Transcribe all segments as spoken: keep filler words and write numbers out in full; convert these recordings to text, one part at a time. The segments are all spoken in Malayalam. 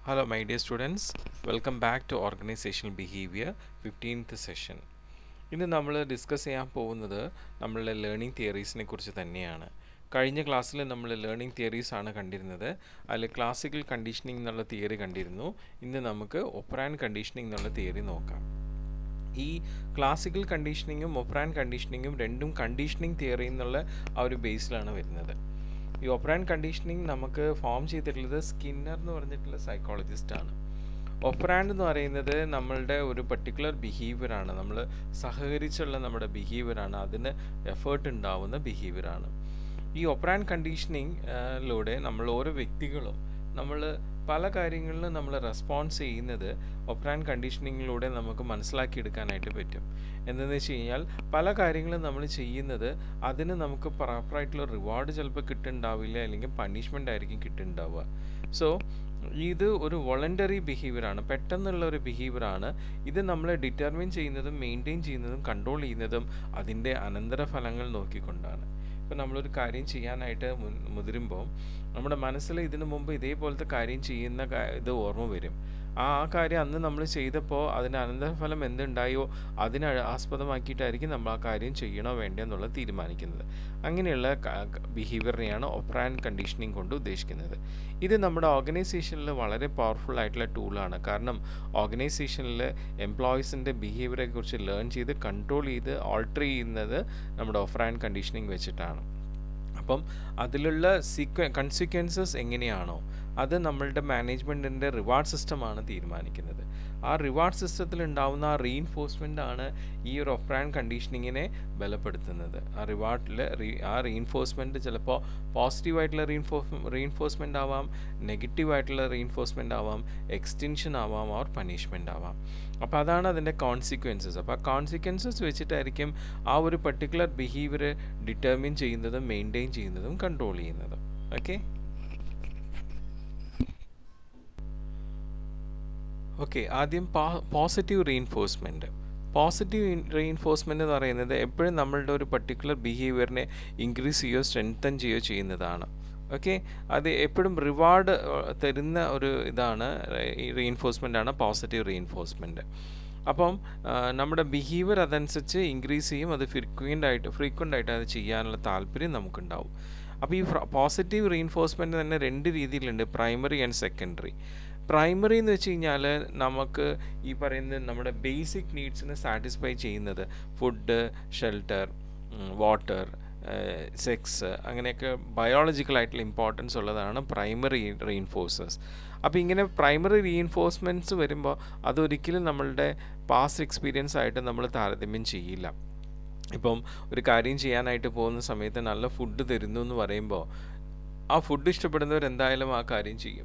Hello my dear students, welcome back to Organizational Behavior fifteenth session. ഇന്ന് നമ്മൾ ഡിസ്കസ് ചെയ്യാൻ പോകുന്നത് നമ്മളുടെ ലേണിംഗ് തിയറീസിനെ കുറിച്ച് തന്നെയാണ്. കഴിഞ്ഞ ക്ലാസ്സിൽ നമ്മൾ ലേണിംഗ് തിയറീസ് ആണ് കണ്ടിരുന്നത്. അതിൽ ക്ലാസിക്കൽ കണ്ടീഷനിങ് എന്നുള്ള തിയറി കണ്ടിരുന്നു. ഇന്ന് നമുക്ക് ഓപ്പറാൻഡ് കണ്ടീഷനിങ് എന്നുള്ള തിയറി നോക്കാം. ഈ ക്ലാസിക്കൽ കണ്ടീഷനിങ്ങും ഓപ്പറാൻഡ് കണ്ടീഷനിങ്ങും രണ്ടും കണ്ടീഷനിങ് തിയറി എന്നുള്ള ആ ഒരു ബേസിലാണ് വരുന്നത്. ഈ ഓപ്പറാൻഡ് കണ്ടീഷനിങ് നമുക്ക് ഫോം ചെയ്തിട്ടുള്ളത് സ്കിന്നർ എന്ന് പറഞ്ഞിട്ടുള്ള സൈക്കോളജിസ്റ്റാണ്. ഓപ്പറാൻഡ് എന്ന് പറയുന്നത് നമ്മളുടെ ഒരു പർട്ടിക്കുലർ ബിഹേവിയറാണ്, നമ്മൾ സഹകരിച്ചുള്ള നമ്മുടെ ബിഹേവിയറാണ്, അതിന് എഫേർട്ട് ഉണ്ടാവുന്ന ബിഹേവിയറാണ്. ഈ ഓപ്പറാൻഡ് കണ്ടീഷനിങ്ങിലൂടെ നമ്മൾ ഓരോ വ്യക്തികളും നമ്മൾ പല കാര്യങ്ങളിലും നമ്മൾ റെസ്പോൺസ് ചെയ്യുന്നത് ഓപ്പറാൻഡ് കണ്ടീഷനിങ്ങിലൂടെ നമുക്ക് മനസ്സിലാക്കിയെടുക്കാനായിട്ട് പറ്റും. എന്തെന്ന് വെച്ച് കഴിഞ്ഞാൽ പല കാര്യങ്ങളും നമ്മൾ ചെയ്യുന്നത് അതിന് നമുക്ക് പ്രോപ്പറായിട്ടുള്ള റിവാർഡ് ചിലപ്പോൾ കിട്ടുന്നുണ്ടാവില്ല, അല്ലെങ്കിൽ പണിഷ്മെൻ്റ് ആയിരിക്കും കിട്ടുന്നുണ്ടാവുക. സോ ഇത് ഒരു വോളണ്ടറി ബിഹേവിയറാണ്, പെട്ടെന്നുള്ള ഒരു ബിഹേവിയറാണ്. ഇത് നമ്മളെ ഡിറ്റർമിൻ ചെയ്യുന്നതും മെയിൻറ്റെയിൻ ചെയ്യുന്നതും കൺട്രോൾ ചെയ്യുന്നതും അതിൻ്റെ അനന്തരഫലങ്ങൾ നോക്കിക്കൊണ്ടാണ്. ഇപ്പോൾ നമ്മളൊരു കാര്യം ചെയ്യാനായിട്ട് മുൻ മുതിരുമ്പോൾ നമ്മുടെ മനസ്സിൽ ഇതിനു മുമ്പ് ഇതേപോലത്തെ കാര്യം ചെയ്യുന്ന ഇത് ഓർമ്മ വരും. ആ ആ കാര്യം അന്ന് നമ്മൾ ചെയ്തപ്പോൾ അതിന് അനന്തരഫലം എന്തുണ്ടായോ അതിനെ ആസ്പദമാക്കിയിട്ടായിരിക്കും നമ്മൾ ആ കാര്യം ചെയ്യണോ വേണ്ടോ എന്നുള്ളത് തീരുമാനിക്കുന്നത്. അങ്ങനെയുള്ള ബിഹേവിയറിനെയാണ് ഓപ്പറാൻഡ് കണ്ടീഷനിങ് കൊണ്ട് ഉദ്ദേശിക്കുന്നത്. ഇത് നമ്മുടെ ഓർഗനൈസേഷനിൽ വളരെ പവർഫുൾ ആയിട്ടുള്ള ടൂളാണ്. കാരണം ഓർഗനൈസേഷനിൽ എംപ്ലോയീസിൻ്റെ ബിഹേവിയറെ കുറിച്ച് ലേൺ ചെയ്ത് കൺട്രോൾ ചെയ്ത് ഓൾട്ടർ ചെയ്യുന്നത് നമ്മുടെ ഓപ്പറാൻഡ് കണ്ടീഷനിങ് വെച്ചിട്ടാണ്. അപ്പം അതിലുള്ള സീക്വ കൺസിക്വൻസസ് എങ്ങനെയാണോ അത് നമ്മളുടെ മാനേജ്മെൻറ്റിൻ്റെ റിവാർഡ് സിസ്റ്റമാണ് തീരുമാനിക്കുന്നത്. ആ റിവാർഡ് സിസ്റ്റത്തിൽ ഉണ്ടാവുന്ന ആ റീഇൻഫോഴ്സ്മെൻ്റ് ആണ് ഈ ഒരു ഓപ്പറാൻഡ് കണ്ടീഷനിങ്ങിനെ ബലപ്പെടുത്തുന്നത്. ആ റിവാർഡിൽ റീ ആ റീഇൻഫോഴ്സ്മെൻറ്റ് ചിലപ്പോൾ പോസിറ്റീവായിട്ടുള്ള റീഇൻഫോ റീഇൻഫോഴ്സ്മെൻ്റ് ആവാം, നെഗറ്റീവായിട്ടുള്ള റീഇൻഫോഴ്സ്മെൻ്റ് ആവാം, എക്സ്റ്റൻഷൻ ആവാം, ഓർ പണിഷ്മെൻ്റ് ആവാം. അപ്പോൾ അതാണ് അതിൻ്റെ കോൺസിക്വൻസസ്. അപ്പോൾ ആ കോൺസിക്വൻസസ് വെച്ചിട്ടായിരിക്കും ആ ഒരു പർട്ടിക്കുലർ ബിഹേവിയർ ഡിറ്റർമിൻ ചെയ്യുന്നതും മെയിൻറ്റെയിൻ ചെയ്യുന്നതും കൺട്രോൾ ചെയ്യുന്നതും. ഓക്കെ ഓക്കെ ആദ്യം പോസിറ്റീവ് റീഇൻഫോഴ്സ്മെൻറ്റ്. പോസിറ്റീവ് റീഇൻഫോഴ്സ്മെൻറ്റ് എന്ന് പറയുന്നത് എപ്പോഴും നമ്മളുടെ ഒരു പർട്ടിക്കുലർ ബിഹേവിയറിനെ ഇൻക്രീസ് ചെയ്യുകയോ സ്ട്രെങ്തൻ ചെയ്യുകയോ ചെയ്യുന്നതാണ്. ഓക്കെ അത് എപ്പോഴും റിവാർഡ് തരുന്ന ഒരു ഇതാണ് റീഇൻഫോഴ്സ്മെൻ്റ് ആണ് പോസിറ്റീവ് റീഇൻഫോഴ്സ്മെൻറ്റ്. അപ്പം നമ്മുടെ ബിഹേവിയർ അതനുസരിച്ച് ഇൻക്രീസ് ചെയ്യും, അത് ഫ്രീക്വൻ്റ് ആയിട്ട് ഫ്രീക്വൻ്റ് ആയിട്ട് അത് ചെയ്യാനുള്ള താല്പര്യം നമുക്കുണ്ടാവും. അപ്പോൾ ഈ പോസിറ്റീവ് റീഇൻഫോഴ്സ്മെൻറ്റ് തന്നെ രണ്ട് രീതിയിലുണ്ട്, പ്രൈമറി ആൻഡ് സെക്കൻഡറി. പ്രൈമറി എന്ന് വെച്ച് കഴിഞ്ഞാൽ നമുക്ക് ഈ പറയുന്ന നമ്മുടെ ബേസിക് നീഡ്സിനെ സാറ്റിസ്ഫൈ ചെയ്യുന്നത് ഫുഡ്, ഷെൽട്ടർ, വാട്ടർ, സെക്സ്, അങ്ങനെയൊക്കെ ബയോളജിക്കലായിട്ടുള്ള ഇമ്പോർട്ടൻസ് ഉള്ളതാണ് പ്രൈമറി റീഇൻഫോഴ്സേഴ്സ്. അപ്പോൾ ഇങ്ങനെ പ്രൈമറി റീഇൻഫോഴ്സ്മെൻറ്റ്സ് വരുമ്പോൾ അതൊരിക്കലും നമ്മളുടെ പാസ്റ്റ് എക്സ്പീരിയൻസ് ആയിട്ട് നമ്മൾ താരതമ്യം ചെയ്യില്ല. ഇപ്പം ഒരു കാര്യം ചെയ്യാനായിട്ട് പോകുന്ന സമയത്ത് നല്ല ഫുഡ് തരുന്നു എന്ന് പറയുമ്പോൾ ആ ഫുഡ് ഇഷ്ടപ്പെടുന്നവർ എന്തായാലും ആ കാര്യം ചെയ്യും,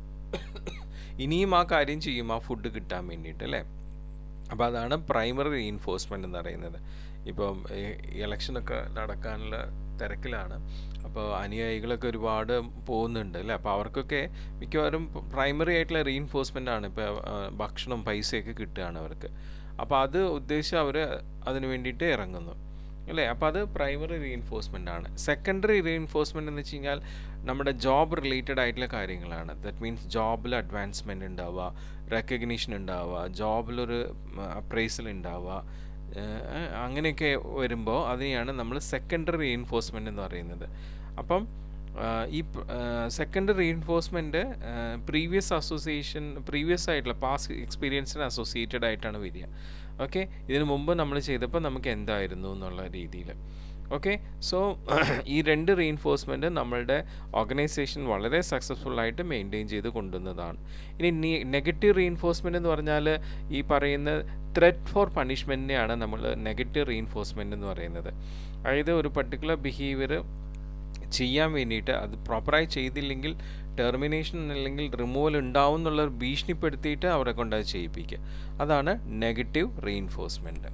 ഇനിയും ആ കാര്യം ചെയ്യും ആ ഫുഡ് കിട്ടാൻ വേണ്ടിയിട്ട്, അല്ലേ? അപ്പോൾ അതാണ് പ്രൈമറി റീഇൻഫോഴ്സ്മെൻ്റ് എന്ന് പറയുന്നത്. ഇപ്പം ഇലക്ഷനൊക്കെ നടക്കാനുള്ള തിരക്കിലാണ്, അപ്പോൾ അനുയായികളൊക്കെ ഒരുപാട് പോകുന്നുണ്ട്, അല്ലേ? അപ്പോൾ അവർക്കൊക്കെ മിക്കവാറും പ്രൈമറി ആയിട്ടുള്ള റീഇൻഫോഴ്സ്മെൻ്റ് ആണ്. ഇപ്പോൾ ഭക്ഷണം, പൈസയൊക്കെ കിട്ടുകയാണ് അവർക്ക്. അപ്പോൾ അത് ഉദ്ദേശിച്ച് അവർ അതിന് വേണ്ടിയിട്ട് ഇറങ്ങുന്നു, അല്ലേ? അപ്പോൾ അത് പ്രൈമറി റീഇൻഫോഴ്സ്മെൻ്റ് ആണ്. സെക്കൻഡറി റീഇൻഫോഴ്സ്മെൻ്റ് എന്ന് വെച്ച് കഴിഞ്ഞാൽ നമ്മുടെ ജോബ് റിലേറ്റഡ് ആയിട്ടുള്ള കാര്യങ്ങളാണ്. ദാറ്റ് മീൻസ് ജോബിൽ അഡ്വാൻസ്മെൻ്റ് ഉണ്ടാവുക, റെക്കഗ്നീഷൻ ഉണ്ടാവുക, ജോബിലൊരു അപ്രൈസൽ ഉണ്ടാവുക, അങ്ങനെയൊക്കെ വരുമ്പോൾ അതിനെയാണ് നമ്മൾ സെക്കൻഡറി റീഇൻഫോഴ്സ്മെൻ്റ് എന്ന് പറയുന്നത്. അപ്പം ഈ secondary reinforcement previous association previous ആയിട്ടുള്ള പാസ്റ്റ് എക്സ്പീരിയൻസിന് അസോസിയേറ്റഡ് ആയിട്ടാണ് വരിക. ഓക്കെ ഇതിനു മുമ്പ് നമ്മൾ ചെയ്തപ്പോൾ നമുക്ക് എന്തായിരുന്നു എന്നുള്ള രീതിയിൽ. ഓക്കെ സോ ഈ രണ്ട് റീഇൻഫോഴ്സ്മെൻറ്റ് നമ്മളുടെ ഓർഗനൈസേഷൻ വളരെ സക്സസ്ഫുള്ളായിട്ട് മെയിൻറ്റെയിൻ ചെയ്ത് കൊണ്ടുവന്നതാണ്. ഇനി നെഗറ്റീവ് റീഇൻഫോഴ്സ്മെൻറ്റ് എന്ന് പറഞ്ഞാൽ ഈ പറയുന്ന ത്രെറ്റ് ഫോർ പണിഷ്മെൻറ്റിനെയാണ് നമ്മൾ നെഗറ്റീവ് റീഇൻഫോഴ്സ്മെൻറ്റ് എന്ന് പറയുന്നത്. അതായത് ഒരു പർട്ടിക്കുലർ ബിഹേവിയർ ചെയ്യാൻ വേണ്ടിയിട്ട് അത് പ്രോപ്പറായി ചെയ്തില്ലെങ്കിൽ ടെർമിനേഷൻ അല്ലെങ്കിൽ റിമൂവൽ ഉണ്ടാവും എന്നുള്ള ഭീഷണിപ്പെടുത്തിയിട്ട് അവരെ കൊണ്ട് അത് ചെയ്യിപ്പിക്കുക. അതാണ് നെഗറ്റീവ് റീഇൻഫോഴ്സ്മെൻറ്റ്.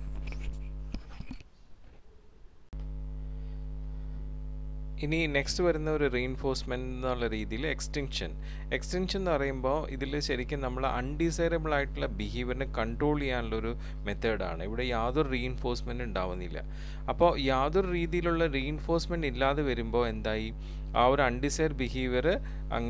ഇനി നെക്സ്റ്റ് വരുന്ന ഒരു റീഇൻഫോഴ്സ്മെൻറ്റ് എന്നുള്ള രീതിയിൽ എക്സ്റ്റൻഷൻ. എക്സ്റ്റൻഷൻ എന്ന് പറയുമ്പോൾ ഇതിൽ ശരിക്കും നമ്മൾ അൺഡിസൈറബിൾ ആയിട്ടുള്ള ബിഹേവിയറിനെ കൺട്രോൾ ചെയ്യാനുള്ളൊരു മെത്തേഡാണ്. ഇവിടെ യാതൊരു റീഇൻഫോഴ്സ്മെൻറ്റ് ഉണ്ടാവുന്നില്ല. അപ്പോൾ യാതൊരു രീതിയിലുള്ള റീഇൻഫോഴ്സ്മെൻറ്റ് ഇല്ലാതെ വരുമ്പോൾ എന്തായി, ആ ഒരു അൺഡിസൈർഡ് ബിഹേവിയർ അങ്ങ്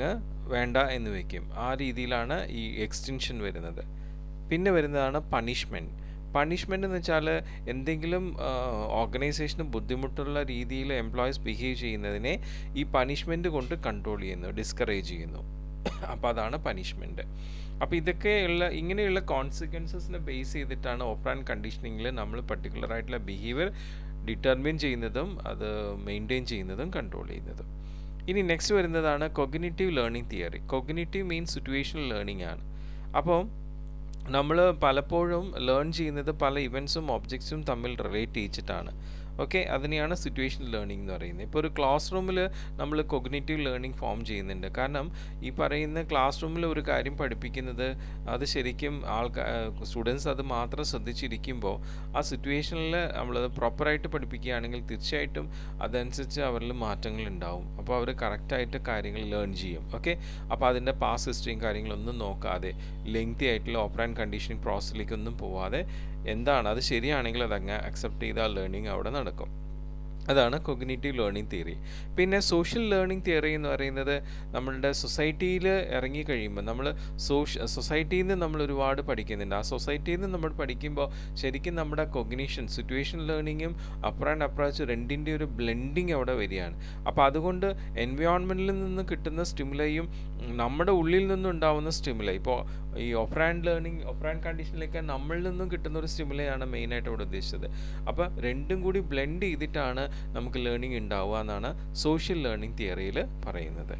വേണ്ട എന്ന് വയ്ക്കും. ആ രീതിയിലാണ് ഈ എക്സ്റ്റൻഷൻ വരുന്നത്. പിന്നെ വരുന്നതാണ് പണിഷ്മെൻറ്റ്. പണിഷ്മെൻ്റ് എന്ന് വെച്ചാൽ എന്തെങ്കിലും ഓർഗനൈസേഷന് ബുദ്ധിമുട്ടുള്ള രീതിയിൽ എംപ്ലോയീസ് ബിഹേവ് ചെയ്യുന്നതിനെ ഈ പണിഷ്മെൻറ്റ് കൊണ്ട് കൺട്രോൾ ചെയ്യുന്നു, ഡിസ്കറേജ് ചെയ്യുന്നു. അപ്പോൾ അതാണ് പണിഷ്മെൻറ്റ്. അപ്പോൾ ഇതൊക്കെയുള്ള ഇങ്ങനെയുള്ള കോൺസിക്വൻസസിനെ ബേസ് ചെയ്തിട്ടാണ് ഓപ്പറേന്റ് കണ്ടീഷനിങ്ങിൽ നമ്മൾ പർട്ടിക്കുലർ ആയിട്ടുള്ള ബിഹേവിയർ ഡിറ്റർമിൻ ചെയ്യുന്നതും അത് മെയിൻറ്റെയിൻ ചെയ്യുന്നതും കൺട്രോൾ ചെയ്യുന്നതും. ഇനി നെക്സ്റ്റ് വരുന്നതാണ് cognitive learning theory. Cognitive means situational learning ആണ്. അപ്പോൾ നമ്മൾ പലപ്പോഴും ലേൺ ചെയ്യുന്നത് പല ഇവൻറ്റ്സും ഒബ്ജക്ട്സും തമ്മിൽ റിലേറ്റ് ചെയ്യിച്ചിട്ടാണ്. ഓക്കെ, അതിനെയാണ് സിറ്റുവേഷണൽ ലേണിംഗ് എന്ന് പറയുന്നത്. ഇപ്പോൾ ഒരു ക്ലാസ് റൂമിൽ നമ്മൾ കൊഗ്നിറ്റീവ് ലേണിംഗ് ഫോം ചെയ്യുന്നുണ്ട്. കാരണം ഈ പറയുന്ന ക്ലാസ് റൂമിൽ ഒരു കാര്യം പഠിപ്പിക്കുന്നത് അത് ശരിക്കും ആൾക്കാർ സ്റ്റുഡൻസ് അത് മാത്രം ശ്രദ്ധിച്ചിരിക്കുമ്പോൾ ആ സിറ്റുവേഷനിൽ നമ്മളത് പ്രോപ്പറായിട്ട് പഠിപ്പിക്കുകയാണെങ്കിൽ തീർച്ചയായിട്ടും അതനുസരിച്ച് അവരിൽ മാറ്റങ്ങൾ ഉണ്ടാവും. അപ്പോൾ അവർ കറക്റ്റായിട്ട് കാര്യങ്ങൾ ലേൺ ചെയ്യും. ഓക്കെ, അപ്പോൾ അതിൻ്റെ പാസ് ഹിസ്റ്ററിയും കാര്യങ്ങളൊന്നും നോക്കാതെ ലെങ്തി ആയിട്ടുള്ള ഓപ്പറേന്റ് കണ്ടീഷനിങ് പ്രോസസ്സിലേക്കൊന്നും പോവാതെ എന്താണ് അത് ശരിയാണെങ്കിൽ അതങ്ങ് അക്സെപ്റ്റ് ചെയ്താൽ ലേണിംഗ് അവിടെ നടക്കും. അതാണ് കൊഗ്നിറ്റീവ് ലേണിംഗ് തിയറി. പിന്നെ സോഷ്യൽ ലേണിംഗ് തിയറി എന്ന് പറയുന്നത് നമ്മളുടെ സൊസൈറ്റിയിൽ ഇറങ്ങിക്കഴിയുമ്പോൾ നമ്മൾ സോഷ്യ സൊസൈറ്റിയിൽ നിന്ന് നമ്മൾ ഒരുപാട് പഠിക്കുന്നുണ്ട്. ആ സൊസൈറ്റിയിൽ നിന്ന് നമ്മൾ പഠിക്കുമ്പോൾ ശരിക്കും നമ്മുടെ കൊഗ്നിഷൻ സിറ്റുവേഷൻ ലേണിങ്ങും അപ്പർ ആൻഡ് അപ്രോച്ച് രണ്ടിൻ്റെ ഒരു ബ്ലെൻഡിങ് അവിടെ വരികയാണ്. അപ്പോൾ അതുകൊണ്ട് എൻവയോൺമെൻറ്റിൽ നിന്ന് കിട്ടുന്ന സ്റ്റിമുലയും നമ്മുടെ ഉള്ളിൽ നിന്നുണ്ടാവുന്ന സ്റ്റിമുലൈ, ഇപ്പോൾ ഈ ഓപ്പറാൻഡ് ലേണിംഗ് ഓപ്പറാൻഡ് കണ്ടീഷനിലേക്ക് നമ്മളിൽ നിന്നും കിട്ടുന്ന ഒരു സ്റ്റിമുലയാണ് മെയിനായിട്ട് ഇവിടെ ഉദ്ദേശിച്ചത്. അപ്പോൾ രണ്ടും കൂടി ബ്ലെൻഡ് ചെയ്തിട്ടാണ് നമുക്ക് ലേണിംഗ് ഉണ്ടാവുക എന്നാണ് സോഷ്യൽ ലേണിംഗ് തിയറിയിൽ പറയുന്നത്.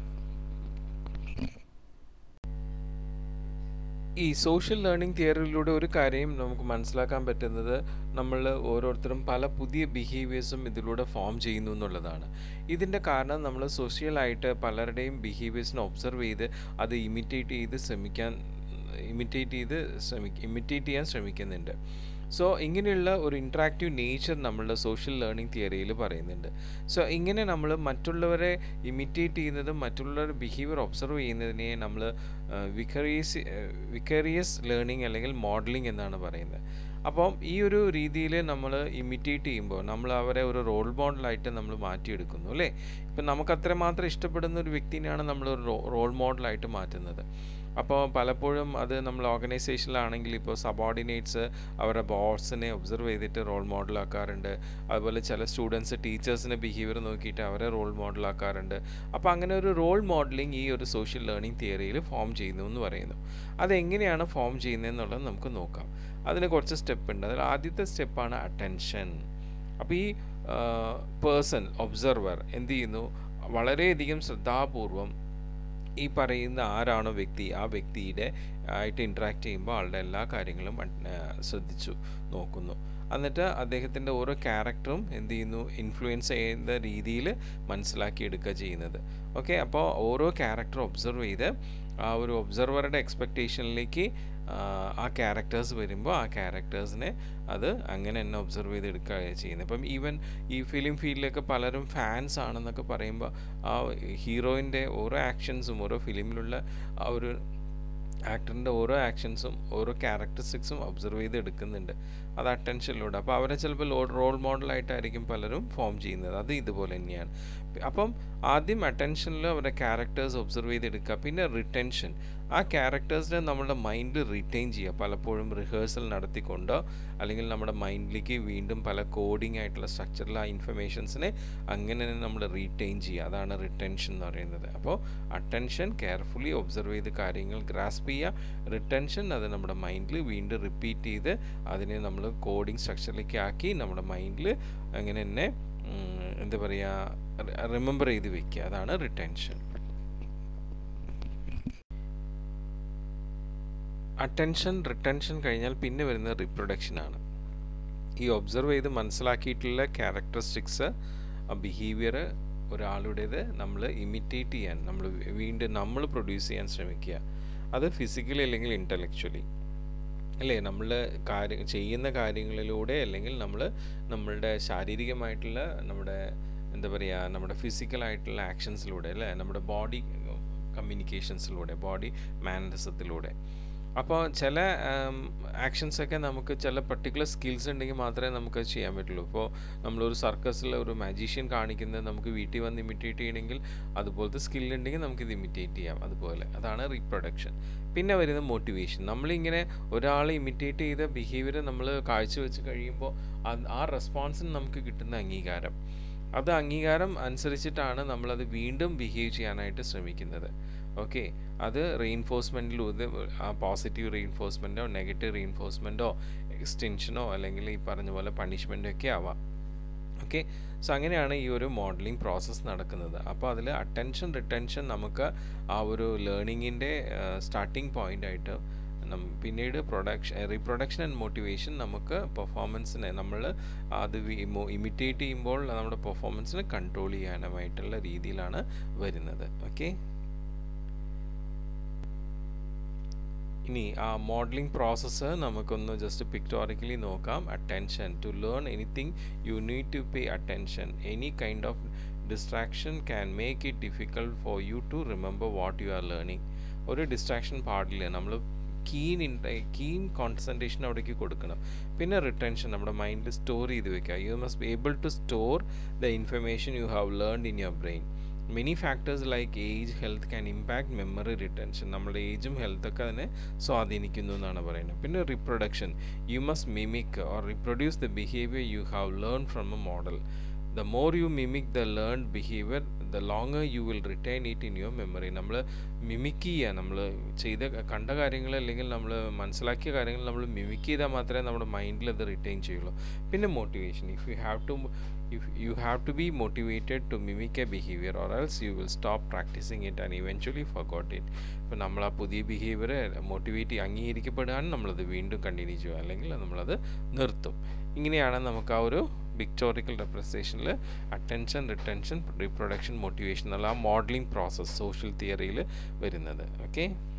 ഈ സോഷ്യൽ ലേണിംഗ് തിയറിയിലൂടെ ഒരു കാര്യം നമുക്ക് മനസ്സിലാക്കാൻ പറ്റുന്നത് നമ്മൾ ഓരോരുത്തരും പല പുതിയ ബിഹേവിയേഴ്സും ഇതിലൂടെ ഫോം ചെയ്യുന്നു എന്നുള്ളതാണ്. ഇതിൻ്റെ കാരണം നമ്മൾ സോഷ്യലായിട്ട് പലരുടെയും ബിഹേവിയേഴ്സിനെ ഒബ്സർവ് ചെയ്ത് അത് ഇമിറ്റേറ്റ് ചെയ്ത് ശ്രമിക്കാൻ ഇമിറ്റേറ്റ് ചെയ്ത് ശ്രമിക്ക ഇമിറ്റേറ്റ് ചെയ്യാൻ ശ്രമിക്കുന്നുണ്ട്. സോ ഇങ്ങനെയുള്ള ഒരു ഇൻട്രാക്റ്റീവ് നേച്ചർ നമ്മളുടെ സോഷ്യൽ ലേണിംഗ് തിയറിയിൽ പറയുന്നുണ്ട്. സോ ഇങ്ങനെ നമ്മൾ മറ്റുള്ളവരെ ഇമിറ്റേറ്റ് ചെയ്യുന്നതും മറ്റുള്ളവരുടെ ബിഹേവിയർ ഒബ്സർവ് ചെയ്യുന്നതിനെ നമ്മൾ വിക്കറിയസ് വിക്കറിയസ് ലേണിംഗ് അല്ലെങ്കിൽ മോഡലിംഗ് എന്നാണ് പറയുന്നത്. അപ്പം ഈ ഒരു രീതിയിൽ നമ്മൾ ഇമിറ്റേറ്റ് ചെയ്യുമ്പോൾ നമ്മൾ അവരെ ഒരു റോൾ മോഡലായിട്ട് നമ്മൾ മാറ്റിയെടുക്കുന്നു അല്ലേ. ഇപ്പം നമുക്ക് അത്രമാത്രം ഇഷ്ടപ്പെടുന്ന ഒരു വ്യക്തിനെയാണ് നമ്മൾ ഒരു റോൾ മോഡലായിട്ട് മാറ്റുന്നത്. അപ്പോൾ പലപ്പോഴും അത് നമ്മൾ ഓർഗനൈസേഷനിലാണെങ്കിൽ ഇപ്പോൾ സബോർഡിനേറ്റ്സ് അവരുടെ ബോസിനെ ഒബ്സർവ് ചെയ്തിട്ട് റോൾ മോഡലാക്കാറുണ്ട്. അതുപോലെ ചില സ്റ്റുഡൻസ് ടീച്ചേഴ്സിൻ്റെ ബിഹേവിയർ നോക്കിയിട്ട് അവരെ റോൾ മോഡലാക്കാറുണ്ട്. അപ്പോൾ അങ്ങനെ ഒരു റോൾ മോഡലിംഗ് ഈ ഒരു സോഷ്യൽ ലേണിംഗ് തിയറിയിൽ ഫോം ചെയ്യുന്നു എന്ന് പറയുന്നു. അതെങ്ങനെയാണ് ഫോം ചെയ്യുന്നതെന്നുള്ളത് നമുക്ക് നോക്കാം. അതിന് കുറച്ച് സ്റ്റെപ്പ് ഉണ്ട്. അതിൽ ആദ്യത്തെ സ്റ്റെപ്പാണ് അറ്റൻഷൻ. അപ്പോൾ ഈ പേഴ്സൺ ഒബ്സർവർ എന്ത് ചെയ്യുന്നു, വളരെയധികം ശ്രദ്ധാപൂർവം ഈ പറയുന്ന ആരാണോ വ്യക്തി ആ വ്യക്തിയുടെ ആയിട്ട് ഇൻട്രാക്ട് ചെയ്യുമ്പോൾ ആളുടെ എല്ലാ കാര്യങ്ങളും ശ്രദ്ധിച്ചു നോക്കുന്നു. എന്നിട്ട് അദ്ദേഹത്തിൻ്റെ ഓരോ ക്യാരക്ടറും എന്ത് ചെയ്യുന്നു, ഇൻഫ്ലുവൻസ് ചെയ്യുന്ന രീതിയിൽ മനസ്സിലാക്കിയെടുക്കുക ചെയ്യുന്നത്. ഓക്കെ, അപ്പോൾ ഓരോ ക്യാരക്ടർ ഒബ്സർവ് ചെയ്ത് ആ ഒരു ഒബ്സർവറുടെ എക്സ്പെക്റ്റേഷനിലേക്ക് ആ ക്യാരക്ടേഴ്സ് വരുമ്പോൾ ആ ക്യാരക്ടേഴ്സിനെ അത് അങ്ങനെ തന്നെ ഒബ്സർവ് ചെയ്തെടുക്കുകയാണ് ചെയ്യുന്നത്. ഇപ്പം ഈവൻ ഈ ഫിലിം ഫീൽഡിലൊക്കെ പലരും ഫാൻസ് ആണെന്നൊക്കെ പറയുമ്പോൾ ആ ഹീറോയിൻ്റെ ഓരോ ആക്ഷൻസും ഓരോ ഫിലിമിലുള്ള ആ ഒരു ആക്ടറിൻ്റെ ഓരോ ആക്ഷൻസും ഓരോ ക്യാരക്ടറിസ്റ്റിക്സും ഒബ്സർവ് ചെയ്ത് എടുക്കുന്നുണ്ട്. അത് അറ്റൻഷനിലൂടെ. അപ്പോൾ അവരെ ചിലപ്പോൾ റോൾ മോഡലായിട്ടായിരിക്കും പലരും ഫോം ചെയ്യുന്നത്. അത് ഇതുപോലെ തന്നെയാണ്. അപ്പം ആദ്യം അറ്റൻഷനിൽ അവരുടെ ക്യാരക്ടേഴ്സ് ഒബ്സർവ് ചെയ്തെടുക്കുക. പിന്നെ റിട്ടൻഷൻ, ആ ക്യാരക്ടേഴ്സിനെ നമ്മുടെ മൈൻഡിൽ റിറ്റെയിൻ ചെയ്യുക. പലപ്പോഴും റിഹേഴ്സൽ നടത്തിക്കൊണ്ടോ അല്ലെങ്കിൽ നമ്മുടെ മൈൻഡിലേക്ക് വീണ്ടും പല കോഡിംഗ് ആയിട്ടുള്ള സ്ട്രക്ചറിൽ ആ ഇൻഫർമേഷൻസിനെ അങ്ങനെ തന്നെ നമ്മൾ റീറ്റെയിൻ ചെയ്യുക. അതാണ് റിട്ടൻഷൻ എന്ന് പറയുന്നത്. അപ്പോൾ അറ്റൻഷൻ കെയർഫുള്ളി ഒബ്സർവ് ചെയ്ത് കാര്യങ്ങൾ ഗ്രാസ്പ് ചെയ്യുക. റിട്ടൻഷൻ അത് നമ്മുടെ മൈൻഡിൽ വീണ്ടും റിപ്പീറ്റ് ചെയ്ത് അതിനെ നമ്മൾ കോഡിംഗ് സ്ട്രക്ചറിലേക്ക് ആക്കി നമ്മുടെ മൈൻഡിൽ അങ്ങനെ തന്നെ എന്താ പറയുക റിമെമ്പർ ചെയ്ത് വെക്കുക. അതാണ് റിട്ടൻഷൻ. അറ്റൻഷൻ റിട്ടൻഷൻ കഴിഞ്ഞാൽ പിന്നെ വരുന്നത് റീപ്രൊഡക്ഷനാണ്. ഈ ഒബ്സർവ് ചെയ്ത് മനസ്സിലാക്കിയിട്ടുള്ള ക്യാരക്ടറിസ്റ്റിക്സ് ബിഹേവിയർ ഒരാളുടേത് നമ്മൾ ഇമിറ്റേറ്റ് ചെയ്യാൻ നമ്മൾ വീണ്ടും നമ്മൾ പ്രൊഡ്യൂസ് ചെയ്യാൻ ശ്രമിക്കുക. അത് ഫിസിക്കലി അല്ലെങ്കിൽ ഇൻ്റലക്ച്വലി അല്ലേ, നമ്മൾ കാര്യം ചെയ്യുന്ന കാര്യങ്ങളിലൂടെ അല്ലെങ്കിൽ നമ്മൾ നമ്മളുടെ ശാരീരികമായിട്ടുള്ള നമ്മുടെ എന്താ പറയുക നമ്മുടെ ഫിസിക്കലായിട്ടുള്ള ആക്ഷൻസിലൂടെ അല്ലേ, നമ്മുടെ ബോഡി കമ്മ്യൂണിക്കേഷൻസിലൂടെ ബോഡി മാനറിസത്തിലൂടെ. അപ്പോൾ ചില ആക്ഷൻസൊക്കെ നമുക്ക് ചില പർട്ടിക്കുലർ സ്കിൽസ് ഉണ്ടെങ്കിൽ മാത്രമേ നമുക്കത് ചെയ്യാൻ പറ്റുള്ളൂ. ഇപ്പോൾ നമ്മളൊരു സർക്കസിൽ ഒരു മാജീഷ്യൻ കാണിക്കുന്നത് നമുക്ക് വീട്ടിൽ വന്ന് ഇമിറ്റേറ്റ് ചെയ്യണമെങ്കിൽ അതുപോലത്തെ സ്കില്ലുണ്ടെങ്കിൽ നമുക്കിത് ഇമിറ്റേറ്റ് ചെയ്യാം. അതുപോലെ അതാണ് റീപ്രൊഡക്ഷൻ. പിന്നെ വരുന്ന മോട്ടിവേഷൻ. നമ്മളിങ്ങനെ ഒരാളെ ഇമിറ്റേറ്റ് ചെയ്ത ബിഹേവിയർ നമ്മൾ കാഴ്ചവെച്ച് കഴിയുമ്പോൾ ആ റെസ്പോൺസിന് നമുക്ക് കിട്ടുന്ന അംഗീകാരം, അത് അംഗീകാരം അനുസരിച്ചിട്ടാണ് നമ്മളത് വീണ്ടും ബിഹേവ് ചെയ്യാനായിട്ട് ശ്രമിക്കുന്നത്. ഓക്കെ, അത് റീഇൻഫോഴ്സ്മെൻറ്റിലൂടെ ആ പോസിറ്റീവ് റീഇൻഫോഴ്സ്മെൻറ്റോ നെഗറ്റീവ് റീഇൻഫോഴ്സ്മെൻറ്റോ എക്സ്റ്റെൻഷനോ അല്ലെങ്കിൽ ഈ പറഞ്ഞ പോലെ പണിഷ്മെൻറ്റോ ഒക്കെ ആവാം. ഓക്കെ, സോ അങ്ങനെയാണ് ഈ ഒരു മോഡലിംഗ് പ്രോസസ്സ് നടക്കുന്നത്. അപ്പോൾ അതിൽ അറ്റൻഷൻ റിട്ടൻഷൻ നമുക്ക് ആ ഒരു ലേണിങ്ങിൻ്റെ സ്റ്റാർട്ടിങ് പോയിൻ്റ് ആയിട്ട്, പിന്നീട് പ്രൊഡക്ഷൻ റീപ്രൊഡക്ഷൻ ആൻഡ് മോട്ടിവേഷൻ നമുക്ക് പെർഫോമൻസിനെ നമ്മൾ അത് ഇമിറ്റേറ്റ് ചെയ്യുമ്പോൾ നമ്മുടെ പെർഫോമൻസിനെ കൺട്രോൾ ചെയ്യാനുമായിട്ടുള്ള രീതിയിലാണ് വരുന്നത്. ഓക്കെ, ഇനി ആ മോഡലിംഗ് പ്രോസസ്സ് നമുക്കൊന്ന് ജസ്റ്റ് പിക്ടോറിക്കലി നോക്കാം. Attention. To learn anything you need to pay attention. Any kind of distraction can make it difficult for you to remember what you are learning. ഒരു ഡിസ്ട്രാക്ഷൻ പാടില്ല, നമ്മൾ കീൻ കീൻ കോൺസെൻട്രേഷൻ അവിടേക്ക് കൊടുക്കണം. പിന്നെ റിട്ടൻഷൻ, നമ്മുടെ മൈൻഡിൽ സ്റ്റോർ ചെയ്ത് വെക്കുക. You must be able to store the information you have learned in your brain. Many factors like age, health can impact memory retention. നമ്മുടെ ഏജും ഹെൽത്തൊക്കെ അതിനെ സ്വാധീനിക്കുന്നു എന്നാണ് പറയുന്നത്. പിന്നെ reproduction. You must mimic or reproduce the behaviour you have learn from a model. The more you mimic the learned behavior, the longer you will retain it in your memory. നമ്മൾ മിമിക് ചെയ്യുക, നമ്മൾ ചെയ്ത കണ്ട കാര്യങ്ങൾ അല്ലെങ്കിൽ നമ്മൾ മനസ്സിലാക്കിയ കാര്യങ്ങൾ നമ്മൾ മിമിക് ചെയ്താൽ മാത്രമേ നമ്മുടെ മൈൻഡിൽ അത് റിറ്റെയിൻ ചെയ്യുള്ളൂ. പിന്നെ motivation. If you have to if you have to be motivated to mimic a behaviour or else you will stop practicing it and eventually forgot it. ഇപ്പോൾ നമ്മൾ ആ പുതിയ ബിഹേവിയർ മോട്ടിവേറ്റ് അംഗീകരിക്കപ്പെടുകയാണ്, നമ്മളത് വീണ്ടും കണ്ടിന്യൂ ചെയ്യുക, അല്ലെങ്കിൽ നമ്മളത് നിർത്തും. ഇങ്ങനെയാണ് നമുക്ക് ആ ഒരു പിക്ചോറിക്കൽ റെപ്രസെൻറ്റേഷനിൽ അറ്റൻഷൻ, റിട്ടൻഷൻ, റീപ്രൊഡക്ഷൻ, മോട്ടിവേഷൻ എന്നുള്ള ആ മോഡലിംഗ് പ്രോസസ്സ് സോഷ്യൽ തിയറിയിൽ വരുന്നത്. ഓക്കെ.